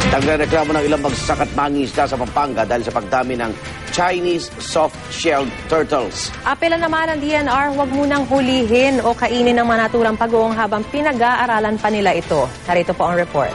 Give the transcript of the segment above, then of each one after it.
Nagrereklamo ng ilang magsasaka at mangingisda sa Pampanga dahil sa pagdami ng Chinese soft-shelled turtles. Apela naman ng DNR, huwag munang hulihin o kainin ng mga naturang pagong habang pinag-aaralan pa nila ito. Narito po ang report.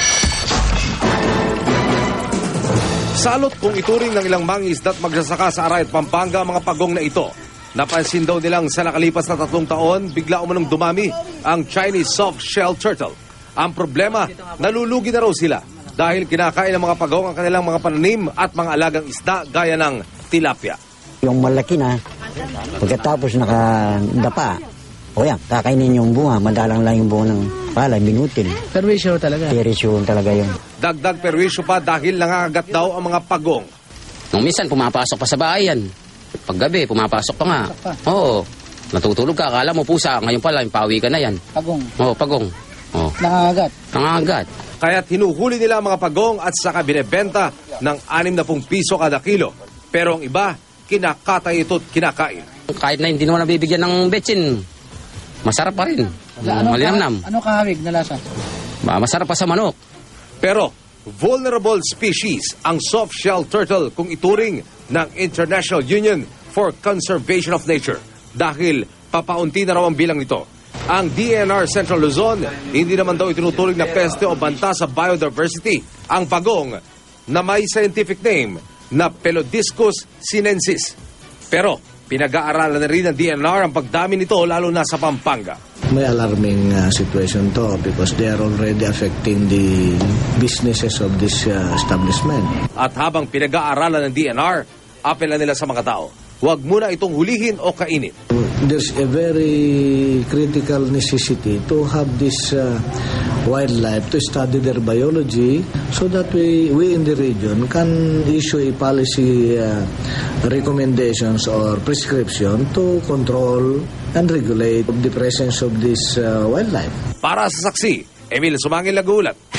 Salot kung ituring ng ilang mangingisda at magsasaka sa Aray at Pampanga ang mga pagong na ito. Napansin daw nilang sa nakalipas na 3 taon, bigla umanong dumami ang Chinese soft-shelled turtle. Ang problema, nalulugi na raw sila dahil kinakain ng mga pagong ang kanilang mga pananim at mga alagang isda gaya ng tilapia. Yung malaki na, pagkatapos nakadapa, o yan, kakainin yung bunga, madalang lang yung bunga ng palay, binutil. Perwisyo talaga. Perwisyo talaga yun. Dagdag perwisyo pa dahil nangangagat daw ang mga pagong. Nung minsan, pumapasok pa sa bahay yan. Paggabi, pumapasok pa nga. Oo. Natutulog ka, akala mo pusa. Ngayon pala, pawi ka na yan. Pagong. Oo, pagong. Oo. Nangangagat. Nangangagat. Kaya't hinuhuli nila ang mga pagong at saka binebenta ng 60 piso kada kilo. Pero ang iba, kinakatay ito't kinakain. Kahit na hindi naman nabibigyan ng betsin, masarap pa rin. Malinamnam. Ano kahawig na lasa? Masarap pa sa manok. Pero vulnerable species ang soft-shelled turtle kung ituring ng International Union for Conservation of Nature dahil papaunti na raw ang bilang nito. Ang DNR Central Luzon, hindi naman daw itinuturing na peste o banta sa biodiversity ang pagong na may scientific name na Pelodiscus sinensis. Pero pinag-aaralan na rin ng DNR ang pagdami nito lalo na sa Pampanga. May alarming situation to because they are already affecting the businesses of this establishment. At habang pinag-aaralan ng DNR, apela nila sa mga tao, huwag muna itong hulihin o kainin. There's a very critical necessity to have this wildlife, to study their biology so that we in the region can issue a policy recommendations or prescription to control and regulate the presence of this wildlife. Para sa saksi, Emil Sumangil nag-uulat.